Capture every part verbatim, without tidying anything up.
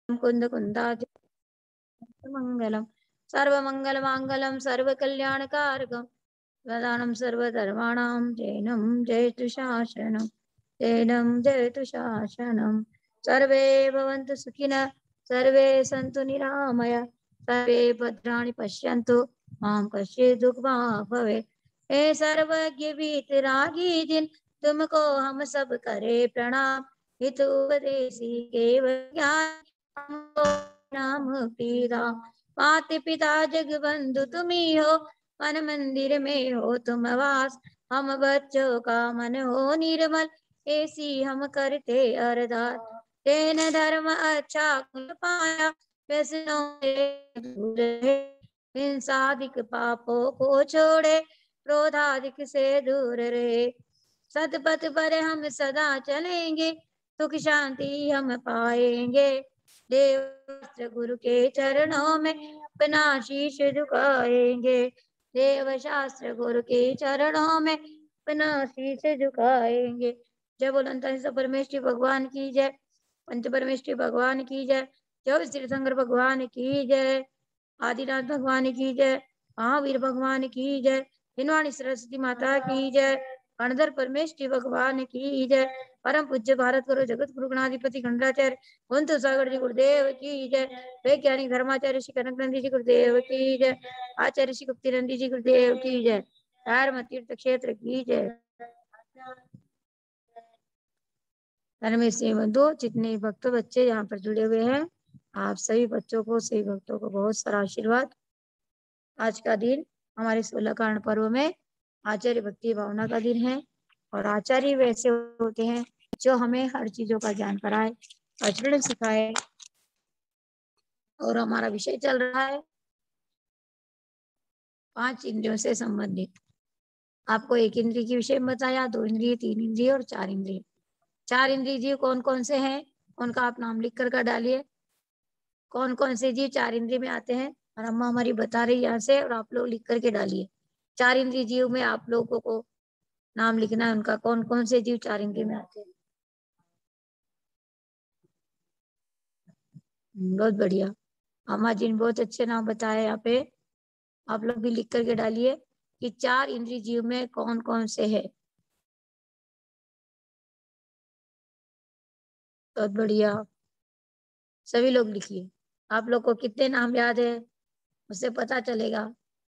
कुंद कुंदाच मंगलम सर्वमंगल मांगलम सर्वकल्याणकारकम वदानं सर्वधर्माणां जैनं जयतु शासनं जैनं जयतु शासनं सर्वे भवन्तु सुखिनः सर्वे सन्तु निरामया सर्वे भद्राणि पश्यन्तु मां कश्चित् दुःखभाग् भवेत्। हे सर्वज्ञ वीतरागी जिन तुमको हम सब करे प्रणाम हित उपदेशी केवल ज्ञान हमको नाम पीरा माता पिता जग बंधु तुम्ही हो मन मंदिर में हो तुम वास हम बच्चों का मन हो निर्मल ऐसी हम करते अरदास तेन धर्म अच्छा कुल पाया वैष्णो दूर रहे हिंसादिक पापों को छोड़े क्रोधादिक से दूर रहे सतपथ पर हम सदा चलेंगे सुख शांति हम पाएंगे देव गुरु के चरणों में अपना शीश झुकाएंगे देव शास्त्र गुरु के चरणों में अपना शीश झुकाएंगे। जय बोलंता परमेश्वरी भगवान की जय पंच परमेश्वरी भगवान की जय जय श्री शंकर भगवान की जय आदिनाथ भगवान की जय महावीर भगवान की जय हिनवाणी सरस्वती माता की जय गणधर परमेश्वरी भगवान की जय परम पूज्य भारत गुरु जगत गुरु गणाधिपति खंडाचार्य कुंत सागर जी गुरुदेव की जय वैज्ञानिक धर्माचार्य श्री कनक नंदी जी गुरुदेव की जय आचार्य श्री गुप्ती नंदी जी गुरुदेव की जय धर्म तीर्थ क्षेत्र की जय। धर्मेश्वरी बंधु जितने भक्त बच्चे यहाँ पर जुड़े हुए हैं आप सभी बच्चों को सभी भक्तों को बहुत सारा आशीर्वाद। आज का दिन हमारे सोलह कारण पर्व में आचार्य भक्ति भावना का दिन है और आचार्य वैसे होते हैं जो हमें हर चीजों का ज्ञान कराए आचरण सिखाए। और हमारा विषय चल रहा है पांच इंद्रियों से संबंधित। आपको एक इंद्रिय के विषय में बताया, दो इंद्रिय, तीन इंद्रिय और चार इंद्रिय। चार इंद्रिय जीव कौन कौन से हैं उनका आप नाम लिख कर कर डालिए। कौन कौन से जीव चार इंद्रिय में आते हैं और अम्मा हमारी बता रही यहाँ से और आप लोग लिख करके डालिए। चार इंद्रिय जीव में आप लोगों को नाम लिखना है उनका कौन कौन से जीव चार इंद्रिय में आते हैं। बहुत बढ़िया, अम्मा जी ने बहुत अच्छे नाम बताए। यहाँ पे आप लोग भी लिख करके डालिए कि चार इंद्रिय जीव में कौन कौन से है। बहुत बढ़िया, सभी लोग लिखिए। आप लोग को कितने नाम याद है उससे पता चलेगा।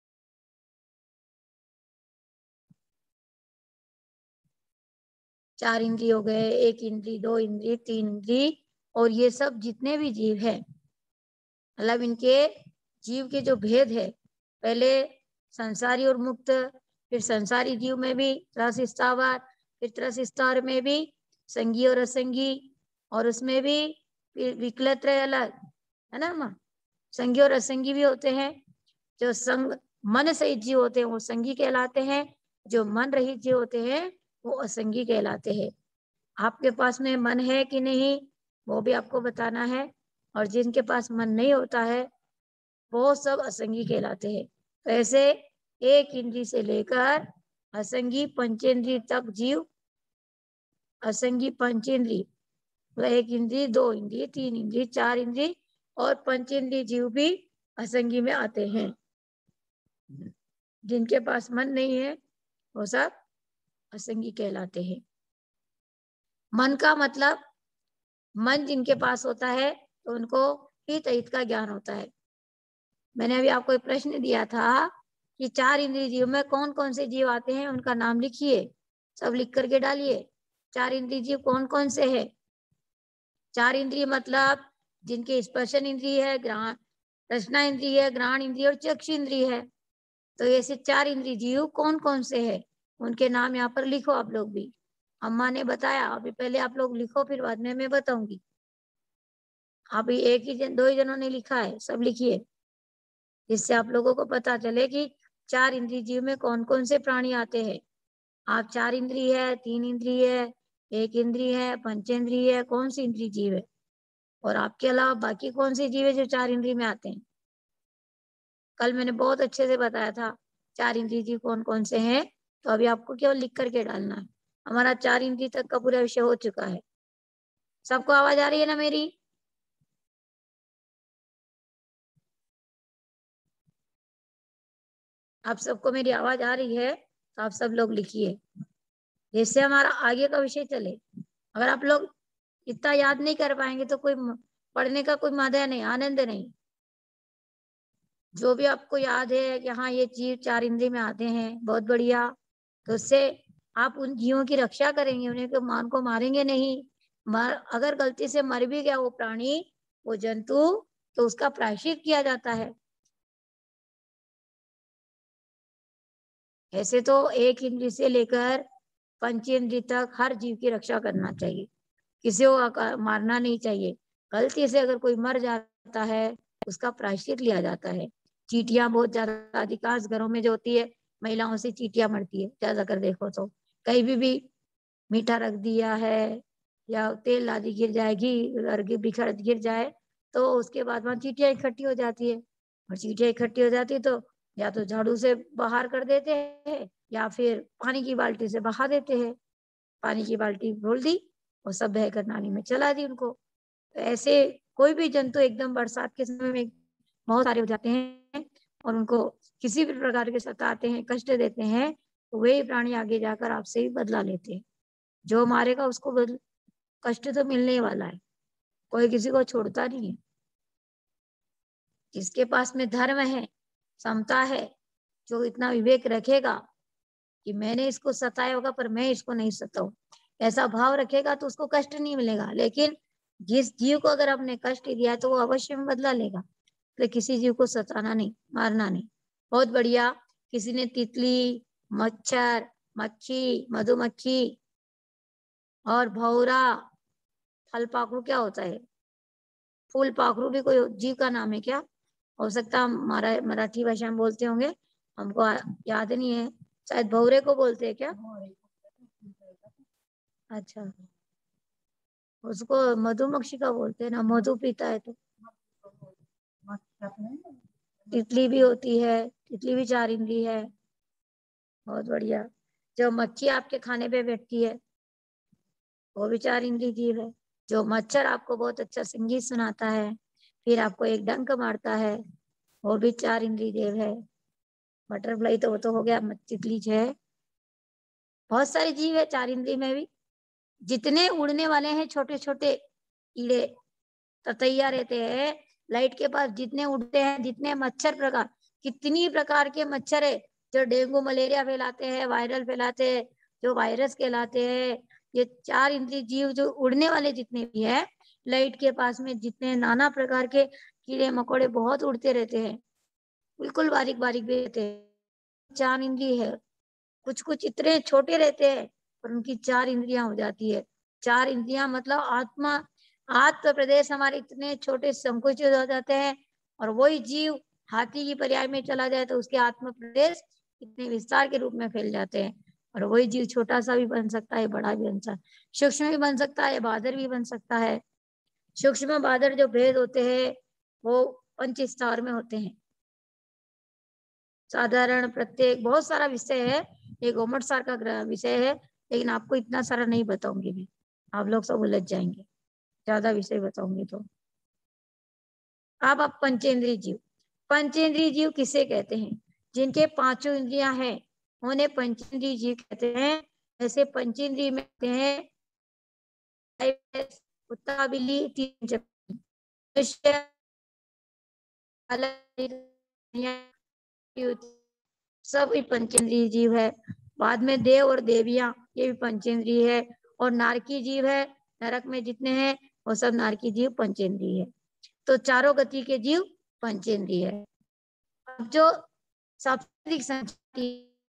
चार इंद्रिय हो गए, एक इंद्रिय, दो इंद्रिय, तीन इंद्रिय और ये सब जितने भी जीव है मतलब इनके जीव के जो भेद है, पहले संसारी और मुक्त, फिर संसारी जीव में भी रस स्थावर, फिर त्रस स्तर में भी संगी और असंगी और उसमें भी फिर विकलत्र अलग है ना माँ। संगी और असंगी भी होते हैं। जो संग मन सहित जीव होते हैं वो संगी कहलाते हैं, जो मन रहित जीव होते हैं वो असंगी कहलाते हैं। आपके पास में मन है कि नहीं वो भी आपको बताना है और जिनके पास मन नहीं होता है वो सब असंगी कहलाते हैं। तो ऐसे एक इंद्रिय से लेकर असंगी पंचेंद्रिय तक जीव, असंगी पंचेंद्रिय तो एक इंद्रिय, दो इंद्रिय, तीन इंद्रिय, चार इंद्रिय और पंचेंद्रिय जीव भी असंगी में आते हैं। जिनके पास मन नहीं है वो सब असंगी कहलाते हैं। मन का मतलब मन जिनके पास होता है तो उनको हित अहित का ज्ञान होता है। मैंने अभी आपको एक प्रश्न दिया था कि चार इंद्रिय जीव में कौन कौन से जीव आते हैं उनका नाम लिखिए, सब लिख करके डालिए। चार इंद्रिय जीव कौन कौन से है। चार इंद्रिय मतलब जिनके स्पर्शन इंद्रिय है, ग्रहण रचना इंद्रिय है, ग्रहण इंद्रिय और चक्षु इंद्रिय है। तो ऐसे चार इंद्रिय जीव कौन कौन से है उनके नाम यहाँ पर लिखो। आप लोग भी, अम्मा ने बताया अभी, पहले आप लोग लिखो फिर बाद में मैं बताऊंगी। अभी एक ही जन, दो ही जनों ने लिखा है, सब लिखिए जिससे आप लोगों को पता चले कि चार इंद्रिय जीव में कौन कौन से प्राणी आते हैं। आप चार इंद्रिय है, तीन इंद्रिय है, एक इंद्रिय है, पंचेंद्रिय है, कौन सी इंद्रिय जीव है और आपके अलावा बाकी कौन से जीव है जो चार इंद्रिय में आते हैं। कल मैंने बहुत अच्छे से बताया था चार इंद्रिय जीव कौन कौन से हैं। तो अभी आपको केवल लिख करके डालना है। हमारा चार इंद्रिय तक का पूरा विषय हो चुका है। सबको आवाज आ रही है ना मेरी। आप सबको मेरी आवाज आ रही है तो आप सब लोग लिखिए, जिससे हमारा आगे का विषय चले। अगर आप लोग इतना याद नहीं कर पाएंगे तो कोई पढ़ने का कोई मजा नहीं, आनंद नहीं। जो भी आपको याद है कि हाँ ये जीव चार इंद्रिय में आते हैं, बहुत बढ़िया। तो उससे आप उन जीवों की रक्षा करेंगे, उन्हें को मान को मारेंगे नहीं। मर अगर गलती से मर भी गया वो प्राणी, वो जंतु, तो उसका प्रायश्चित किया जाता है। ऐसे तो एक इंद्रिय से लेकर पंचेंद्रिय तक हर जीव की रक्षा करना चाहिए, किसी को मारना नहीं चाहिए। गलती से अगर कोई मर जाता है उसका प्रायश्चित लिया जाता है। चींटियां बहुत ज्यादा अधिकांश घरों में जो होती है, महिलाओं से चींटियां मरती है, ज्यादा कर देखो तो कहीं भी भी मीठा रख दिया है या तेल आदि गिर जाए, घी बिखर गिर जाए, तो उसके बाद वहां चींटियां इकट्ठी हो जाती है। और चींटियां इकट्ठी हो जाती है तो या तो झाड़ू से बाहर कर देते हैं या फिर पानी की बाल्टी से बहा देते हैं। पानी की बाल्टी खोल दी और सब बहकर नाली में चला दी उनको। तो ऐसे कोई भी जंतु एकदम बरसात के समय में बहुत सारे हो जाते हैं और उनको किसी भी प्रकार के सताते हैं, कष्ट देते हैं, तो वही प्राणी आगे जाकर आपसे ही बदला लेते हैं। जो मारेगा उसको बदल कष्ट तो मिलने ही वाला है, कोई किसी को छोड़ता नहीं है। जिसके पास में धर्म है, समता है, जो इतना विवेक रखेगा कि मैंने इसको सताया होगा पर मैं इसको नहीं सताऊं, ऐसा भाव रखेगा तो उसको कष्ट नहीं मिलेगा। लेकिन जिस जीव को अगर आपने कष्ट दिया है तो वो अवश्य में बदला लेगा। तो किसी जीव को सताना नहीं, मारना नहीं। बहुत बढ़िया। किसी ने तितली, मच्छर, मक्खी, मधुमक्खी और भौरा, फल पाखरू क्या होता है, फूल पाखरू भी कोई जीव का नाम है क्या? हो सकता है हमारा मराठी भाषा में बोलते होंगे, हमको याद नहीं है। शायद भौरे को बोलते हैं क्या? अच्छा, उसको मधुमक्खी का बोलते हैं ना, मधु पीता है तो। तितली भी होती है, तितली भी चार इंद्री है। बहुत बढ़िया। जो मक्खी आपके खाने पे बैठती है वो भी चार इंद्री जीव है। जो मच्छर आपको बहुत अच्छा संगीत सुनाता है, फिर आपको एक डंक मारता है, वो भी चार इंद्री देव है। बटरफ्लाई तो वो तो हो गया, तितली है। बहुत सारे जीव है चार इंद्री में भी। जितने उड़ने वाले हैं छोटे छोटे कीड़े, ततैया रहते हैं लाइट के पास, जितने उड़ते हैं, जितने मच्छर प्रकार, कितनी प्रकार के मच्छर है जो डेंगू मलेरिया फैलाते हैं, वायरल फैलाते हैं, जो वायरस कहलाते हैं। ये चार इंद्रिय जीव जो उड़ने वाले जितने भी है, लाइट के पास में जितने नाना प्रकार के कीड़े मकोड़े बहुत उड़ते रहते हैं, बिल्कुल बारीक बारीक भी रहते हैं, चार इंद्रिय है। कुछ कुछ इतने छोटे रहते हैं पर उनकी चार इंद्रियां हो जाती है। चार इंद्रियां मतलब आत्मा, आत्म प्रदेश हमारे इतने छोटे संकुचित हो जाते हैं। और वही जीव हाथी की पर्याय में चला जाए तो उसके आत्म प्रदेश इतने विस्तार के रूप में फैल जाते हैं। और वही जीव छोटा सा भी बन सकता है, बड़ा भी बन सकता है, सूक्ष्म भी बन सकता है, बादर भी बन सकता है। सूक्ष्म बादर जो भेद होते हैं वो पंच स्तर में होते हैं। साधारण, प्रत्येक, बहुत सारा विषय है, एक गोमट सार का विषय है, लेकिन आपको इतना सारा नहीं बताऊंगी मैं, आप लोग सब उलझ जाएंगे ज्यादा विषय बताऊंगी तो। अब आप पंचेंद्रीय जीव, पंचेंद्रीय जीव किसे कहते हैं? जिनके पांचों इंद्रियां हैं उन्हें पंचेंद्रीय जीव कहते हैं। ऐसे पंचेंद्रिय में कहते हैं कुत्ता, बिल्ली, तीन चप्पू, मनुष्य, सब ही पंचेंद्रीय जीव है। बाद में देव और देवियां, ये भी पंचेंद्रीय है। और नारकी जीव है, नरक में जितने हैं वो सब नारकी जीव पंचेंद्रीय है। तो चारों गति के जीव पंचेंद्रीय है। अब जो सबसे अधिक संख्या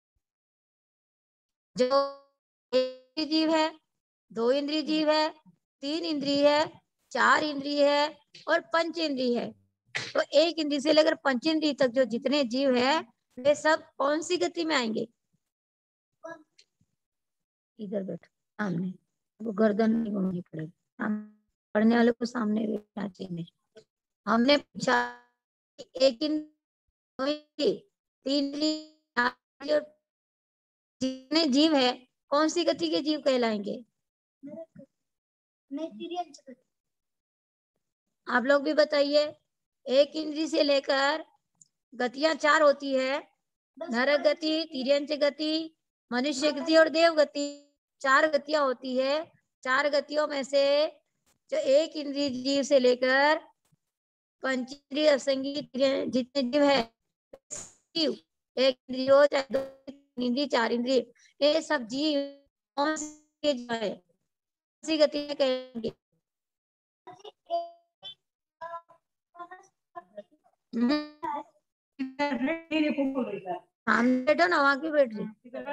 जो एक जीव है, दो इंद्रिय जीव है, तीन इंद्रिय है, चार इंद्रिय है और पंच इंद्रिय है। तो एक इंद्रिय से लेकर पंच इंद्रिय तक जो जितने जीव है वे सब कौन सी गति में आएंगे? इधर बैठो सामने, वो गर्दन नहीं घूमनी पड़ेगी, पढ़ने वाले को सामने बैठना चाहिए। हमने पूछा एक इंद्रिय, तीन इंद्रिय, जितने जीव है कौन सी गति के जीव कहलाएंगे? आप लोग भी बताइए। एक इंद्री से लेकर गतियां चार होती है, नरक गति, तिर्यंच गति, मनुष्य गति और देव गति, चार गतियां होती है। चार गतियों में से जो एक इंद्रिय जीव से लेकर पंचेंद्रिय असंगी जितने जीव है, जीव एक इंद्रिय हो चाहे दो इंद्रिय चार इंद्रिय, ये सब जीव कौन सी जीव है, कौन सी गति में कहेंगे? हाँ बैठो ना, वहां क्यों बैठ रही?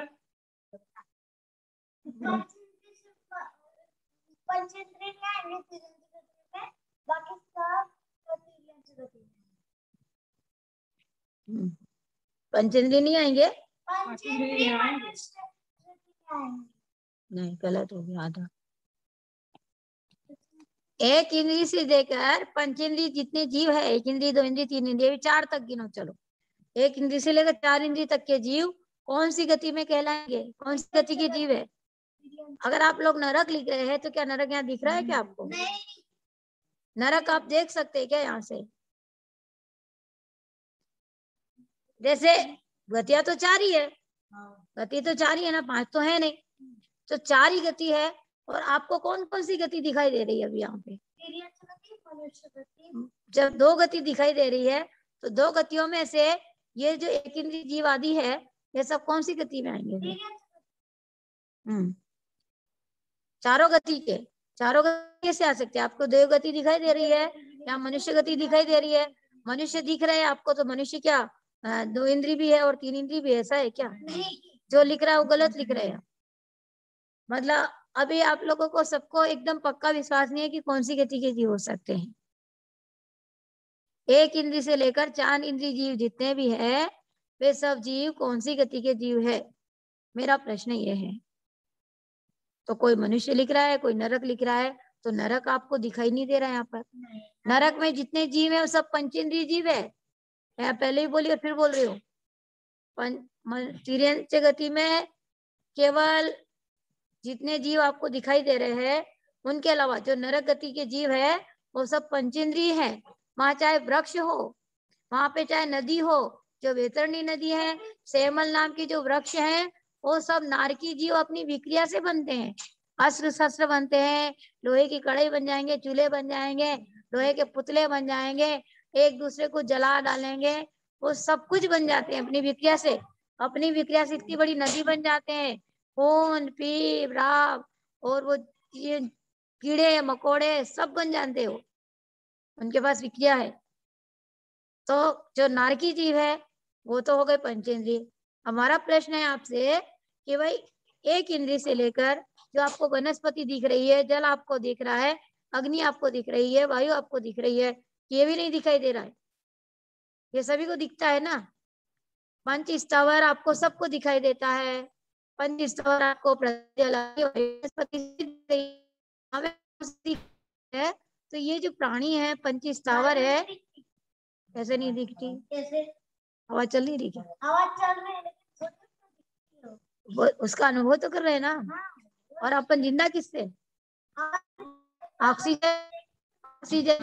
पंचेंद्रिय नहीं आएंगे? नहीं, गलत हो गया आधा। एक इंद्रिय से लेकर पंचेंद्रिय जितने जीव है, एक इंद्रिय दो इंद्रिय तीन इंद्रिय चार तक गिनो। चलो, एक इंद्रिय से लेकर चार इंद्रिय तक के जीव कौन सी गति में कहलाएंगे, कौन सी गति के जीव है? अगर आप लोग नरक लिख रहे हैं तो क्या नरक यहाँ दिख रहा है क्या आपको? नरक आप देख सकते हैं क्या यहाँ से? जैसे गतियां तो चार ही है, गति तो चार ही है ना, पांच तो है नहीं, तो चार ही गति है। और आपको कौन कौन सी गति दिखाई दे रही है अभी यहाँ पे? जब दो गति दिखाई दे रही है तो दो गतियों में से ये जो एक इंद्रिय जीव आदि है, ये सब कौन सी गति में आएंगे? हम्म चारों गति के, चारों गति कैसे आ सकते हैं? आपको दो गति दिखाई दे रही है या मनुष्य गति दिखाई दे रही है? मनुष्य दिख रहा है आपको, तो मनुष्य क्या दो इंद्रिय भी है और तीन इंद्रिय भी, ऐसा है क्या? जो लिख रहा है वो गलत लिख रहे हैं। मतलब अभी आप लोगों को सबको एकदम पक्का विश्वास नहीं है कि कौन सी गति के जीव हो सकते हैं। एक इंद्रिय से लेकर चार इंद्रिय जीव जितने भी है, वे सब जीव कौन सी गति के जीव है, मेरा प्रश्न ये है। तो कोई मनुष्य लिख रहा है, कोई नरक लिख रहा है, तो नरक आपको दिखाई नहीं दे रहा है यहाँ पर। नरक में जितने जीव है वो सब पंचेंद्रिय जीव है, मैं पहले ही बोली और फिर बोल रही हूँ। तिर्यंच गति में केवल जितने जीव आपको दिखाई दे रहे हैं, उनके अलावा जो नरक गति के जीव है वो सब पंचेंद्रिय है। वहां चाहे वृक्ष हो, वहां पे चाहे नदी हो, जो वैतरणी नदी है, सेमल नाम की जो वृक्ष है, वो सब नारकी जीव अपनी विक्रिया से बनते हैं। अस्त्र शस्त्र बनते हैं, लोहे की कढ़ाई बन जाएंगे, चूल्हे बन जाएंगे, लोहे के पुतले बन जाएंगे, एक दूसरे को जला डालेंगे, वो सब कुछ बन जाते हैं अपनी विक्रिया से। अपनी विक्रिया से इतनी बड़ी नदी बन जाते हैं, खून पीप राब और वो कीड़े मकोड़े सब बन जाते हो, उनके पास विक्रिया है। तो जो नारकी जीव है वो तो हो गए पंचेंद्रिय। हमारा प्रश्न है आपसे कि भाई एक इंद्रिय से लेकर जो आपको वनस्पति दिख रही है, जल आपको दिख रहा है, अग्नि आपको दिख रही है, वायु आपको दिख रही है, ये भी नहीं दिखाई दे रहा है? ये सभी को दिखता है ना। पंच स्थावर आपको सबको दिखाई देता है, पंच स्थावर आपको है। तो ये जो प्राणी है पंच स्थावर है, कैसे नहीं दिखती? कैसे? हवा चल नहीं रही क्या? हवा चल रही है, वो उसका अनुभव तो कर रहे हैं ना। और अपन जिंदा किससे? ऑक्सीजन, ऑक्सीजन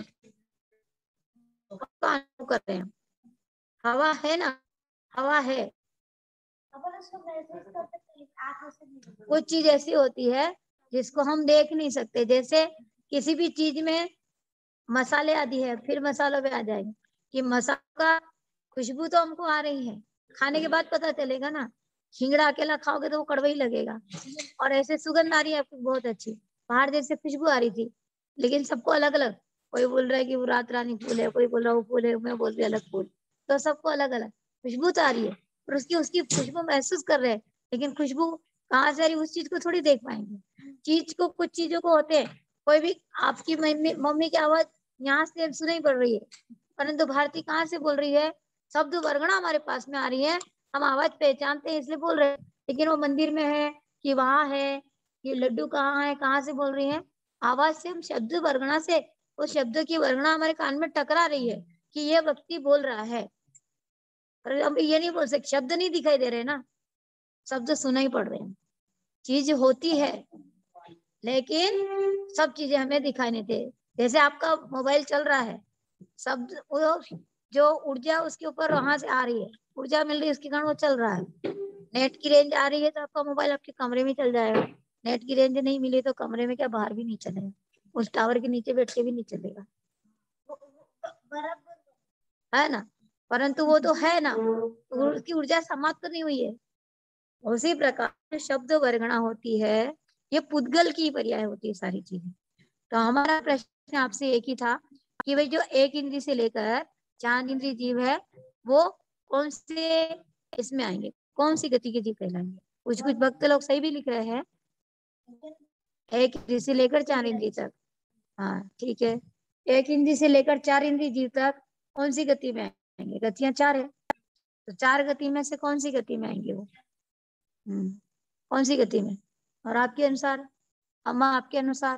का अनुभव कर रहे हैं। हवा है ना, हवा है। कुछ चीज ऐसी होती है जिसको हम देख नहीं सकते, जैसे किसी भी चीज में मसाले आदि है, फिर मसालों पे आ जाएंगे कि मसाला का खुशबू तो हमको आ रही है, खाने के बाद पता चलेगा ना। खिंगड़ा अकेला खाओगे तो वो कड़वा ही लगेगा। और ऐसे सुगंध आ रही है आपको बहुत अच्छी, बाहर जैसे खुशबू आ रही थी, लेकिन सबको अलग अलग। कोई बोल रहा है कि वो रात रानी फूल है, कोई बोल रहा है वो फूल है, मैं बोल रही अलग फूल। तो सबको अलग अलग खुशबू तो आ रही है, और उसकी उसकी खुशबू महसूस कर रहे हैं, लेकिन खुशबू कहाँ से आ रही उस चीज को थोड़ी देख पाएंगे। चीज को, कुछ चीजों को होते हैं, कोई भी आपकी मम्मी मम्मी की आवाज यहाँ से सुनाई पड़ रही है, परंतु भारती कहाँ से बोल रही है? शब्द वर्गणा हमारे पास में आ रही है, हम आवाज पहचानते हैं इसलिए बोल रहे हैं। लेकिन वो मंदिर में है कि वहां है कि लड्डू कहाँ है, कहाँ से बोल रही है? आवाज से, हम शब्द वर्गणा से, उस शब्द की वर्गणा हमारे कान में टकरा रही है कि यह व्यक्ति बोल रहा है। पर हम ये नहीं बोल सकते, शब्द नहीं दिखाई दे रहे ना, शब्द सुनाई पड़ रहे हैं। चीज होती है लेकिन सब चीजें हमें दिखाई नहीं दे। जैसे आपका मोबाइल चल रहा है, शब्द वो जो ऊर्जा उसके ऊपर वहां से आ रही है, ऊर्जा मिल रही है उसके कारण वो चल रहा है। नेट की रेंज आ रही है तो आपका मोबाइल आपके कमरे में चल जाएगा। नेट की रेंज नहीं मिली तो कमरे में क्या बाहर भी नहीं चलेगा, उस टावर के नीचे बैठ के भी नहीं चलेगा, है ना। परंतु वो तो है ना, तो उसकी ऊर्जा समाप्त नहीं हुई है। उसी प्रकार शब्द वर्गणा होती है, ये पुद्गल की पर्याय होती है सारी चीजें। तो हमारा प्रश्न आपसे एक ही था कि भाई जो एक इंद्री से लेकर चार इंद्री जीव है वो कौन से इसमें आएंगे, कौन सी गति के जीव कहलाएंगे। कुछ कुछ भक्त लोग सही भी लिख रहे हैं, एक इंद्री से लेकर चार इंद्री तक। हाँ ठीक है, एक इंद्री से लेकर चार इंद्री जीव तक कौन सी गति में आएंगे, गतियां चार है, तो चार गति में से कौन सी गति में आएंगे वो, हम्म कौन सी गति में। और आपके अनुसार, अम्मा आपके अनुसार।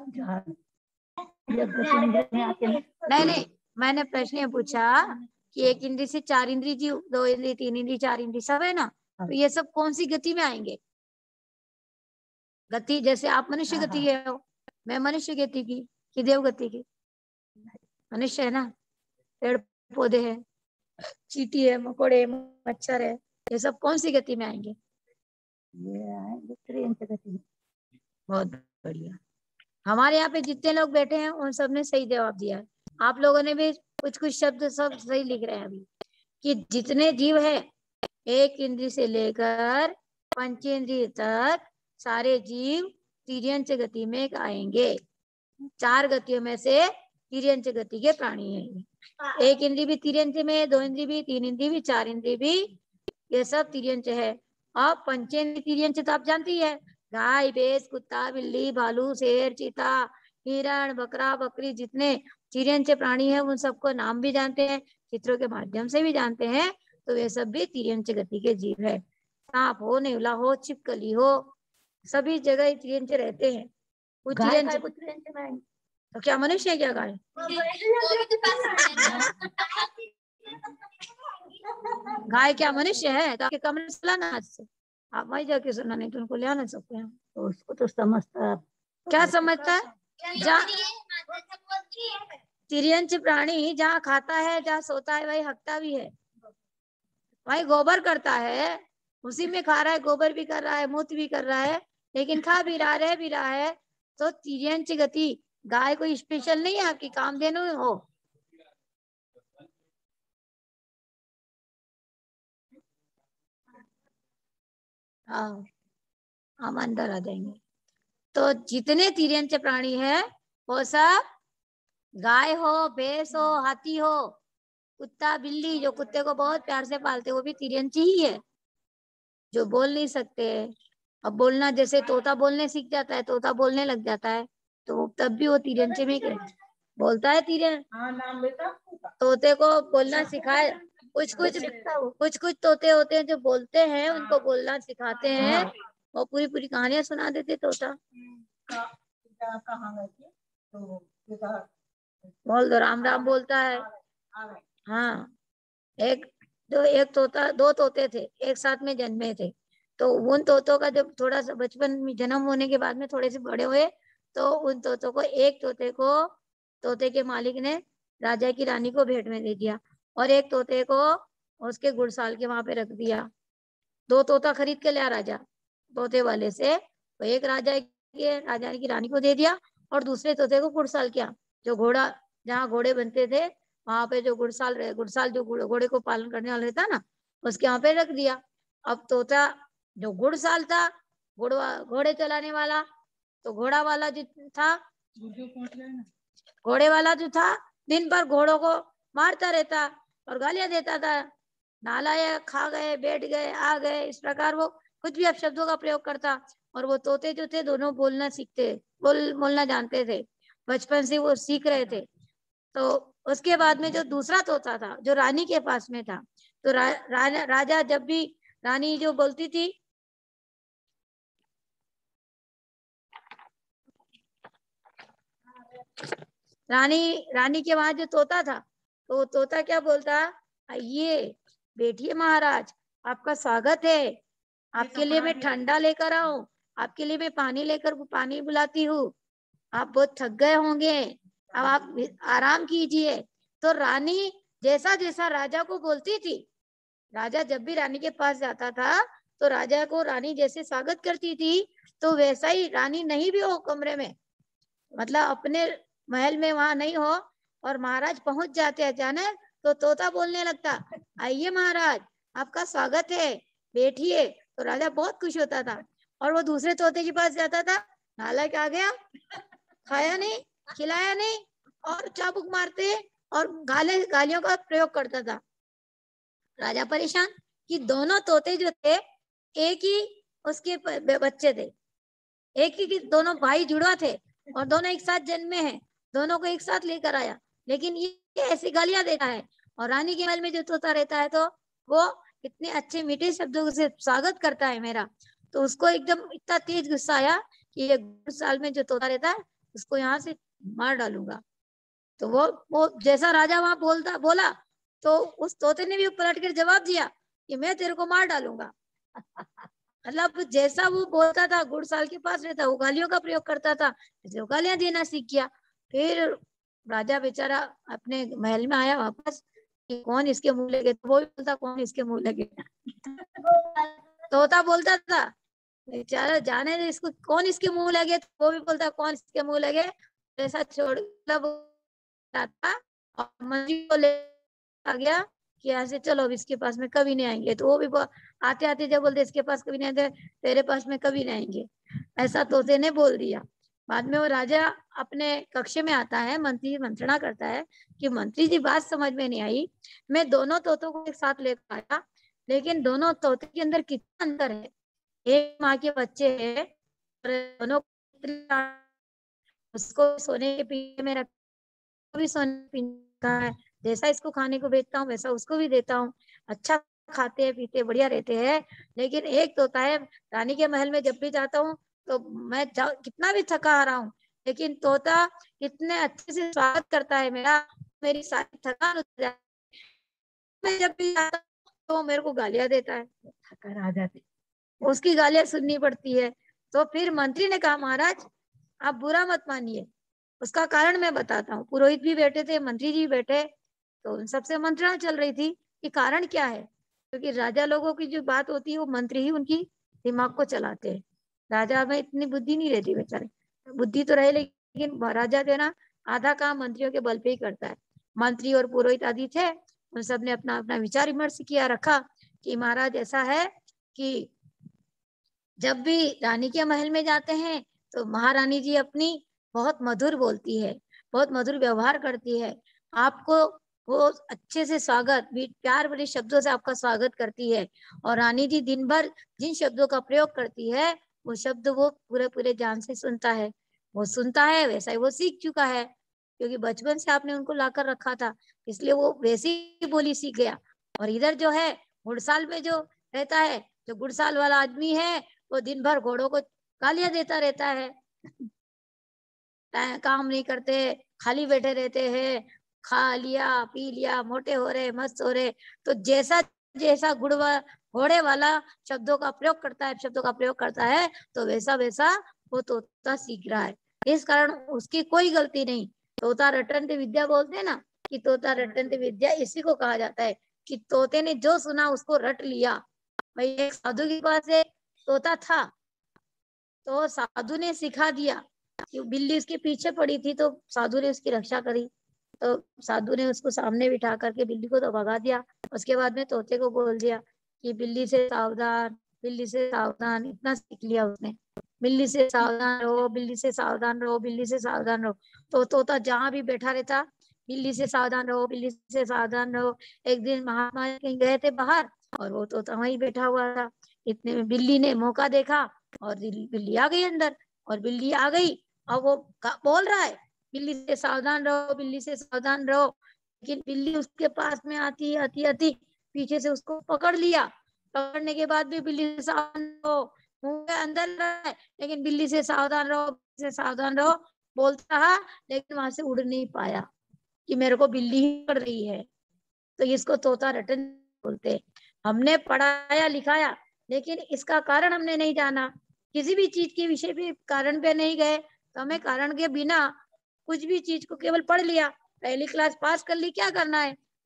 नहीं नहीं, मैंने प्रश्न ये पूछा कि एक इंद्री से चार इंद्री जीव, दो इंद्री, तीन इंद्री, चार इंद्री सब है ना, तो ये सब कौन सी गति में आएंगे। गति जैसे आप मनुष्य गति के हो, मैं मनुष्य गति की कि देव गति की, मनुष्य है ना, पेड़ पौधे है, चींटी है, मकोड़े, मच्छर है, ये सब कौन सी गति में आएंगे। ये आएंगे गति। बहुत बढ़िया, हमारे यहाँ पे जितने लोग बैठे हैं उन सब ने सही जवाब दिया है। आप लोगों ने भी कुछ कुछ शब्द सब सही लिख रहे हैं अभी, कि जितने जीव है एक इंद्री से लेकर पंचेंद्रिय तक सारे जीव तिर्यंच गति में आएंगे। चार गतियों में से तिर्यंच गति के प्राणी हैं। एक इंद्री भी तिर्यंच में, दो इंद्री भी, तीन इंद्री भी, चार इंद्री भी, ये सब तिर्यंच है। और पंचेंद्रिय तिर्यंच तो आप जानती है, गाय, भैंस, कुत्ता, बिल्ली, भालू, शेर, चीता, हिरण, बकरा, बकरी, जितने तिर्यंच प्राणी है उन सबको नाम भी जानते हैं, चित्रों के माध्यम से भी जानते हैं, तो वे सब भी तिर्यंच गति के जीव है। सांप हो, नेवला हो, छिपकली हो, सभी जगह तिर्यंच रहते हैं। कुछ तिर्यंच में, तो क्या मनुष्य है क्या गाय। गाय क्या मनुष्य है, तो आपके कमरे से लाना आज से, आप वही जाके सुना, नहीं तो उनको ले आना सकते हैं। तो उसको तो समझता, क्या समझता है, तिर्यंच प्राणी जहाँ खाता है, जहाँ सोता है, वही हकता भी है, वही गोबर करता है, उसी में खा रहा है, गोबर भी कर रहा है, मूत्र भी कर रहा है, लेकिन खा भी रहा, रह भी रहा है। तो तिर्यंच गति, गाय कोई स्पेशल नहीं है आपकी कामधेनु हो। हाँ हम अंदर आ जाएंगे। तो जितने तिर्यंच प्राणी है वो सब, गाय हो, भैंस हो, हाथी हो, कुत्ता, बिल्ली, जो कुत्ते को बहुत प्यार से पालते वो भी तिर्यंच ही है। जो बोल नहीं सकते, अब बोलना, जैसे तोता बोलने सीख जाता है, तोता बोलने लग जाता है, तो तब भी वो तिर्यंच में बोलता है। तिरन तोते को बोलना सिखाए, कुछ कुछ कुछ कुछ तोते होते हैं जो बोलते हैं, उनको बोलना सिखाते हैं, वो पूरी पूरी कहानियां सुना देते तोता। बोल दो, राम राम बोलता है। हाँ, एक दो एक तोता, दो तोते थे एक साथ में जन्मे थे, तो उन तोतों का जब थोड़ा सा बचपन में जन्म होने के बाद में थोड़े से बड़े हुए, तो उन तोतों को, एक तोते को तोते के मालिक ने राजा की रानी को भेंट में दे दिया, और एक तोते को उसके गुड़साल के वहां पे रख दिया। दो तोता खरीद के लिया राजा तोते वाले से, तो एक राजा के राजा की रानी को दे दिया, और दूसरे तोते को गुड़साल किया, जो घोड़ा, जहाँ घोड़े बनते थे वहां पे जो गुड़साल रहे, गुड़साल जो घोड़े को पालन करने वाला रहता ना, उसके वहां पे रख दिया। अब तोता जो गुड़साल था, घोड़ा घोड़े चलाने वाला, तो घोड़ा वाला जो था, घोड़े वाला जो था, दिन भर घोड़ों को मारता रहता और गालियां देता था, नालायक, खा गए, बैठ गए, आ गए, इस प्रकार वो कुछ भी अपशब्दों का प्रयोग करता। और वो तोते जो थे दोनों बोलना सीखते, बोल बोलना जानते थे, बचपन से वो सीख रहे थे। तो उसके बाद में जो दूसरा तोता था जो रानी के पास में था, तो रा, रा, राजा जब भी रानी जो बोलती थी, रानी रानी के वहां जो तोता था, तो तोता क्या बोलता, आइए बैठिए महाराज, आपका स्वागत है, आपके लिए मैं ठंडा लेकर आऊं, आपके लिए मैं पानी लेकर पानी बुलाती हूँ, आप बहुत थक गए होंगे, अब आप आराम कीजिए। तो रानी जैसा जैसा राजा को बोलती थी, राजा जब भी रानी के पास जाता था तो राजा को रानी जैसे स्वागत करती थी, तो वैसा ही रानी नहीं भी हो कमरे में, मतलब अपने महल में वहां नहीं हो, और महाराज पहुंच जाते अचानक, तो तोता बोलने लगता, आइए महाराज, आपका स्वागत है, बैठिए। तो राजा बहुत खुश होता था, और वो दूसरे तोते के पास जाता था, नालायक आ गया, खाया नहीं, खिलाया नहीं, और चाबुक मारते और गाले गालियों का प्रयोग करता था। राजा परेशान कि दोनों तोते जो थे एक ही उसके बच्चे थे, एक ही दोनों भाई जुड़वा थे, और दोनों एक साथ जन्मे हैं, दोनों को एक साथ लेकर आया, लेकिन ये ऐसी गालियां देता है। और रानी के महल में जो तोता रहता है तो वो इतने अच्छे मीठे शब्दों से स्वागत करता है मेरा, तो उसको एकदम इतना तेज गुस्सा आया कि ये साल में जो तोता रहता है उसको यहाँ से मार डालूंगा। तो वो वो जैसा राजा वहां बोलता बोला, तो उस तोते ने भी पलट कर जवाब दिया कि मैं तेरे को मार डालूंगा। मतलब जैसा वो बोलता था, गुड़साल के पास रहता, वो गालियों का प्रयोग करता था, इसलिए वो गालियां देना सीख गया। फिर राजा बेचारा अपने महल में आया वापस कि कौन इसके मुंह लगे, तो वो भी बोलता कौन इसके मुंह लगे। तोता बोलता था बेचारा जाने दे इसको, कौन इसके मुंह लगे, तो वो भी बोलता कौन इसके मुंह लगे। ऐसा छोड़ था, और मंत्री को ले आ गया कि ऐसे चलो अब इसके पास में कभी नहीं आएंगे, तो वो भी आते आते जब बोलते इसके पास कभी नहीं आते, तेरे पास में कभी नहीं आएंगे, ऐसा तोते ने बोल दिया। बाद में वो राजा अपने कक्ष में आता है, मंत्री मंत्रणा करता है कि मंत्री जी बात समझ में नहीं आई, मैं दोनों तोतों को एक साथ लेकर आया, लेकिन दोनों तोते के अंदर कितना अंतर है, एक माँ के बच्चे हैं, दोनों उसको सोने के पीछे में रख भी सोने पीने का है, जैसा इसको खाने को बेचता हूँ वैसा उसको भी देता हूँ, अच्छा खाते हैं पीते बढ़िया रहते हैं। लेकिन एक तोता है, रानी के महल में जब भी जाता हूँ तो मैं कितना भी थका आ रहा हूँ, लेकिन तोता इतने अच्छे से स्वागत करता है मेरा, मेरी सारी थकान उतर जाती है। मैं जब भी जाता हूँ तो मेरे को गालियां देता है, थका आ जाती, उसकी गालियां सुननी पड़ती है। तो फिर मंत्री ने कहा महाराज आप बुरा मत मानिए, उसका कारण मैं बताता हूँ। पुरोहित भी बैठे थे, मंत्री जी बैठे, तो उन सबसे मंत्रणा चल रही थी कि कारण क्या है, क्योंकि राजा लोगों की जो बात होती है वो मंत्री ही उनकी दिमाग को चलाते हैं, राजा में इतनी बुद्धि नहीं रहती बेचारे, बुद्धि तो रहे लेकिन राजा देना आधा काम मंत्रियों के बल पे ही करता है। मंत्री और पुरोहित आदि थे, उन सब ने अपना अपना विचार विमर्श किया, रखा कि महाराज ऐसा है कि जब भी रानी के महल में जाते हैं तो महारानी जी अपनी बहुत मधुर बोलती है, बहुत मधुर व्यवहार करती है, आपको वो अच्छे से स्वागत प्यार भरे शब्दों से आपका स्वागत करती है, और रानी जी दिन भर जिन शब्दों का प्रयोग करती है वो शब्द वो पूरे पूरे जान से सुनता है, वो सुनता है वैसा ही वो सीख चुका है, क्योंकि बचपन से आपने उनको लाकर रखा था, इसलिए वो वैसी ही बोली सीख गया। और इधर जो है घुड़साल में जो रहता है, जो घुड़साल वाला आदमी है, वो दिन भर घोड़ों को गालियां देता रहता है, काम नहीं करते, खाली बैठे रहते हैं, खा लिया पी लिया मोटे हो रहे मस्त हो रहे। तो जैसा जैसा गुड़वा घोड़े वाला शब्दों का प्रयोग करता है शब्दों का प्रयोग करता है तो वैसा वैसा वो तोता सीख रहा है, इस कारण उसकी कोई गलती नहीं। तोता रटंत विद्या बोलते हैं ना, कि तोता रटंत विद्या इसी को कहा जाता है कि तोते ने जो सुना उसको रट लिया। भाई एक साधु के पास एक तोता था, तो साधु ने सिखा दिया कि बिल्ली उसके पीछे पड़ी थी, तो साधु ने उसकी रक्षा करी, तो साधु ने उसको सामने बिठा करके बिल्ली को तो भगा दिया। उसके बाद में तोते को बोल दिया कि बिल्ली से सावधान, बिल्ली से सावधान, इतना सीख लिया उसने, बिल्ली से सावधान रहो, बिल्ली से सावधान रहो, बिल्ली से सावधान रहो। तो तोता जहां भी बैठा रहता, बिल्ली से सावधान रहो, बिल्ली से सावधान रहो। एक दिन महात्मा कहीं गए थे बाहर, और वो तोता वहीं बैठा हुआ था, इतने में बिल्ली ने मौका देखा और बिल्ली आ गई अंदर, और बिल्ली आ गई और वो बोल रहा है बिल्ली से सावधान रहो, बिल्ली से सावधान रहो, लेकिन बिल्ली उसके पास में आती आती आती पीछे से उसको पकड़ लिया। पकड़ने के बाद भी बिल्ली से सावधान रहो, मुंह के अंदर रहा है, लेकिन बिल्ली से सावधान रहो, से सावधान रहो बोलता रहा, लेकिन वहां से उड़ नहीं पाया कि मेरे को बिल्ली ही पकड़ रही है। तो इसको तोता रटन बोलते। हमने पढ़ाया लिखाया, लेकिन इसका कारण हमने नहीं जाना, किसी भी चीज के विषय पे कारण पे नहीं गए, तो हमें कारण के बिना कुछ भी चीज को केवल पढ़ लिया, पहली क्लास पास कर ली, क्या करना है,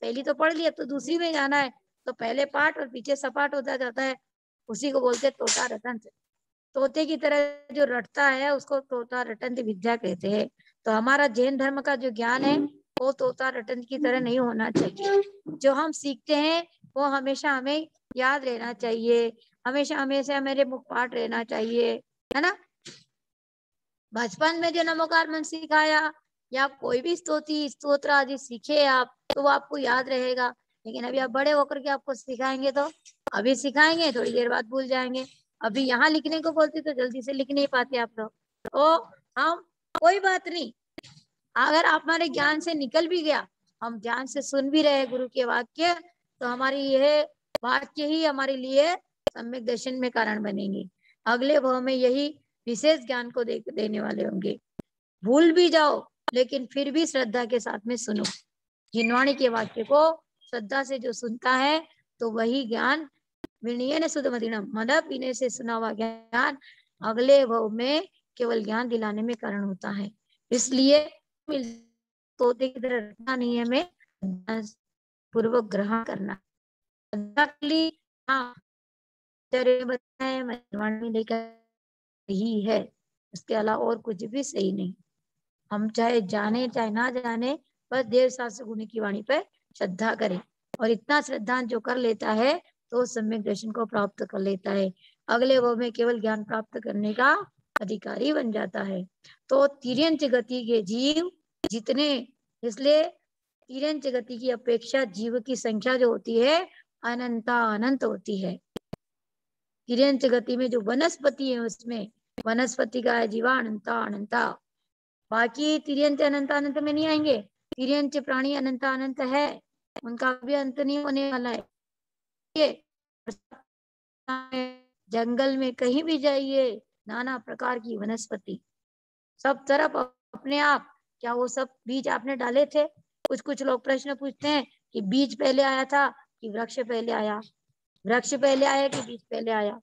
पहली तो पढ़ ली, अब तो दूसरी में जाना है, तो पहले पाठ और पीछे सपाट होता जाता है। उसी को बोलते तोता रटंत। तोते की तरह जो रटता है उसको तोता रटंत विद्या कहते हैं। तो हमारा जैन धर्म का जो ज्ञान है वो तोता रटंत की तरह नहीं होना चाहिए। जो हम सीखते हैं वो हमेशा हमें याद रहना चाहिए, हमेशा हमेशा मेरे मुख पाठ रहना चाहिए, है ना। बचपन में जो नमोकार मन सिखाया या कोई भी स्तोति स्तोत्र आदि सीखे आप तो वो आपको याद रहेगा। लेकिन अभी आप बड़े होकर के आपको सिखाएंगे तो अभी सिखाएंगे थोड़ी देर बाद भूल जाएंगे। अभी यहाँ लिखने को बोलते तो जल्दी से लिख नहीं पाते आप लोग। तो हम कोई बात नहीं, अगर आप हमारे ज्ञान से निकल भी गया, हम ध्यान से सुन भी रहे गुरु के वाक्य, तो हमारी यह वाक्य ही हमारे लिए सम्यक दर्शन में कारण बनेंगे। अगले भाव में यही विशेष ज्ञान को दे, देने वाले होंगे। भूल भी जाओ लेकिन फिर भी श्रद्धा के साथ में सुनो। जिनवाणी के वाक्य को श्रद्धा से जो सुनता है तो वही ज्ञान विनयन सुध मदिनम, मद पीने से सुना हुआ ज्ञान अगले भव में केवल ज्ञान दिलाने में कारण होता है। इसलिए तोते की तरह रखना नहीं है, हमें पूर्वक ग्रहण करना। हाँ ही है, इसके अलावा और कुछ भी सही नहीं। हम चाहे जाने चाहे ना जाने, बस देव शास्त्र गुण की वाणी पर श्रद्धा करें। और इतना श्रद्धा जो कर लेता है तो सम्यक दर्शन को प्राप्त कर लेता है, अगले वो में केवल ज्ञान प्राप्त करने का अधिकारी बन जाता है। तो तिर्यंच गति के जीव जितने, इसलिए तिर्यंच गति की अपेक्षा जीव की संख्या जो होती है अनंता अनंत होती है। तिर्यंच गति में जो वनस्पति है उसमें वनस्पति का है जीवा अनंता अनंता। बाकी तिर्यंच अनंत अनंत में नहीं आएंगे। तिर्यंच प्राणी अनंत अनंत है, उनका भी अंत नहीं होने वाला है। ये जंगल में कहीं भी जाइए नाना प्रकार की वनस्पति, सब तरफ अपने आप। क्या वो सब बीज आपने डाले थे? कुछ कुछ लोग प्रश्न पूछते हैं कि बीज पहले आया था कि वृक्ष पहले आया, वृक्ष पहले आया कि बीज पहले आया।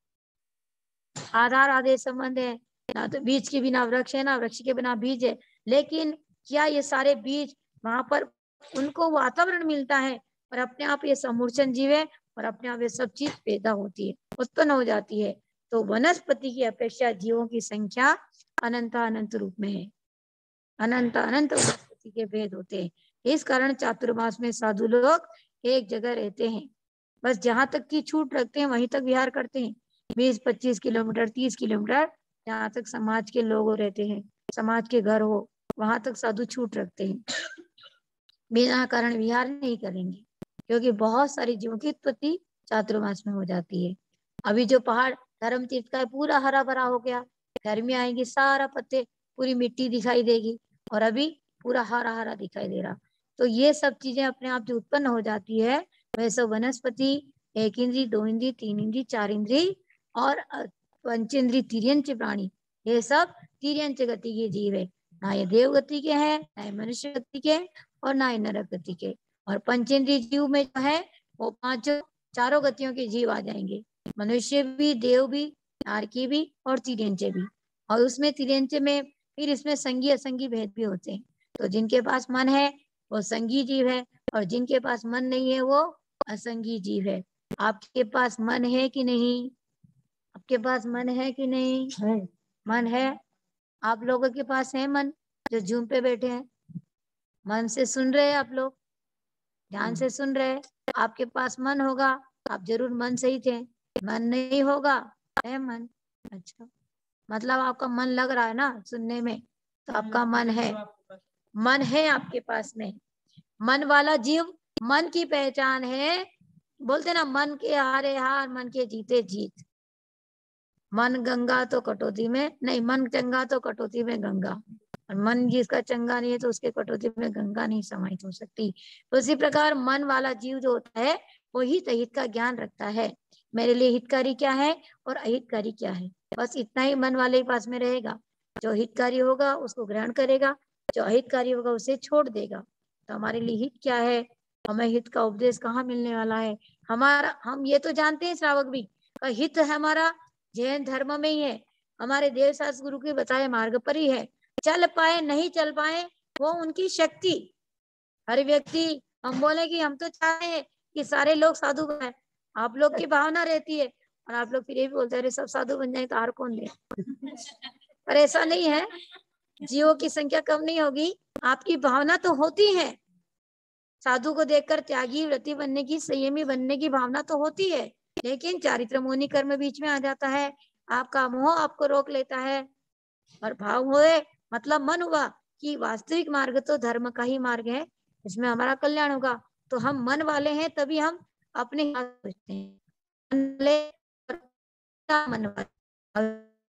आधार आदेश संबंध है, ना तो बीज के बिना वृक्ष है ना वृक्ष के बिना बीज है। लेकिन क्या ये सारे बीज वहां पर उनको वातावरण मिलता है और अपने आप ये समूर्छन जीव है और अपने आप ये सब चीज पैदा होती है, उत्पन्न हो जाती है। तो वनस्पति की अपेक्षा जीवों की संख्या अनंत अनंत रूप में है, अनंत अनंत वनस्पति के भेद होते हैं। इस कारण चातुर्मास में साधु लोग एक जगह रहते हैं, बस जहां तक की छूट रखते हैं वहीं तक विहार करते हैं। बीस पच्चीस किलोमीटर तीस किलोमीटर जहाँ तक समाज के लोग रहते हैं, समाज के घर हो, वहां तक साधु छूट रखते हैं, बिना कारण विहार नहीं करेंगे। क्योंकि बहुत सारी जीवों की उत्पत्ति चातुर्मास में हो जाती है। अभी जो पहाड़ धर्म तीर्थ का है पूरा हरा भरा हो गया, गर्मी आएगी सारा पत्ते पूरी मिट्टी दिखाई देगी और अभी पूरा हरा हरा दिखाई दे रहा। तो ये सब चीजें अपने आप जो उत्पन्न हो जाती है वैसे वनस्पति एक इंद्री दो इंद्री तीन इंद्री चार इंद्री और पंचेंद्री तिर्यंच प्राणी, ये सब तिर्यंच गति के जीव है। ना ये देव गति के हैं, ना ये मनुष्य गति के और ना ये नरक गति के। और पंचेंद्रीय जीव में जो है वो पांचों चारों गतियों के जीव आ जाएंगे, मनुष्य भी, देव भी, नारकी भी और तिर्यंच भी। और उसमें तिर्यंच में फिर इसमें संगी असंगी भेद भी होते हैं। तो जिनके पास मन है वो संगी जीव है और जिनके पास मन नहीं है वो असंगी जीव है। आपके पास मन है कि नहीं? आपके पास मन है कि नहीं है? मन है। आप लोगों के पास है मन जो जूम पे बैठे हैं? मन से सुन रहे हैं आप लोग, ध्यान से सुन रहे। आपके पास मन होगा आप जरूर मन से ही थे, मन नहीं होगा है मन। अच्छा, मतलब आपका मन लग रहा है ना सुनने में, तो आपका मन है, मन है आपके पास में। मन वाला जीव, मन की पहचान है, बोलते ना मन के हारे हार मन के जीते जीत। मन गंगा तो कटौती में नहीं, मन चंगा तो कटौती में गंगा, और मन जिसका चंगा नहीं है तो उसके कटौती में गंगा नहीं समाहित हो सकती। तो इसी प्रकार मन वाला जीव जो होता है वो हित अहित का ज्ञान रखता है। मेरे लिए हितकारी क्या है और अहितकारी क्या है, बस इतना ही मन वाले के पास में रहेगा। जो हितकारी होगा उसको ग्रहण करेगा, जो अहितकारी होगा उसे छोड़ देगा। तो हमारे लिए हित क्या है, हमें हित का उपदेश कहाँ मिलने वाला है? हमारा, हम ये तो जानते हैं श्रावक भी का हित है हमारा जैन धर्म में ही है, हमारे देव शास्त्र गुरु के बताए मार्ग पर ही है। चल पाए नहीं चल पाए वो उनकी शक्ति, हर व्यक्ति हम बोले कि हम तो चाहते हैं कि सारे लोग साधु बने, आप लोग की भावना रहती है और आप लोग फिर ये भी बोलते हैं सब साधु बन जाए तो और कौन दे। पर ऐसा नहीं है, जीवों की संख्या कम नहीं होगी, आपकी भावना तो होती है। साधु को देखकर त्यागी व्रती बनने की, संयमी बनने की भावना तो होती है, लेकिन चारित्र मुनि कर्म बीच में आ जाता है, आपका मोह आपको रोक लेता है। और भाव हुए मतलब मन हुआ कि वास्तविक मार्ग तो धर्म का ही मार्ग है, इसमें हमारा कल्याण होगा। तो हम मन वाले हैं तभी हम अपने हाथ सोचते हैं, मन वाले।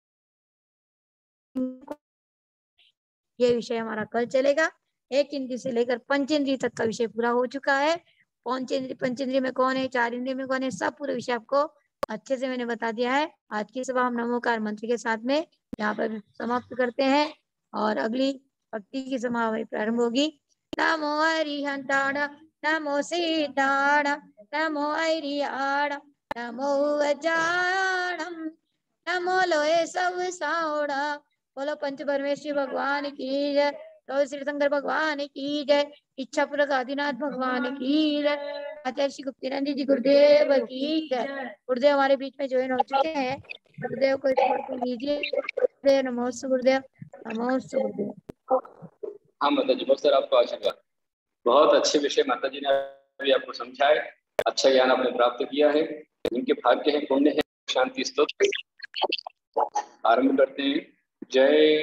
ये विषय हमारा कल चलेगा। एक इंद्रिय से लेकर पंचेंद्रिय तक का विषय पूरा हो चुका है। पंचेंद्रिय पंचेंद्रिय में कौन है, चार इंद्रिय में कौन है, सब पूरे विषय आपको अच्छे से मैंने बता दिया है। आज की सभा हम नमोकार मंत्र के साथ में यहाँ पर समाप्त करते हैं और अगली भक्ति की समावेश प्रारंभ होगी। नमो हरिहंताण, नमो सीताण, नमो हरियाण, नमो अजाणम, नमो लोए सब सावड़ा। बोलो पंच परमेश्वरी भगवान की जय, तो श्री शंकर भगवान की जय, इच्छा पूरक आदिनाथ भगवान की जय, आचार्य श्री गुप्तिनंद जी गुरुदेव की जय। गुरुदेव हमारे बीच में ज्वाइन हो चुके हैं, गुरुदेव को स्पर्श कीजिए। नमोस्तु गुरुदेव, नमोस्तु गुरुदेव। हाँ माता जी, बहुत सारा आपको आशीर्वाद। बहुत अच्छे विषय माता जी ने अभी आपको समझाए, अच्छा ज्ञान आपने प्राप्त किया है। इनके भाग्य है, पुण्य है। शांति स्तोत्र आरंभ करते हैं। जय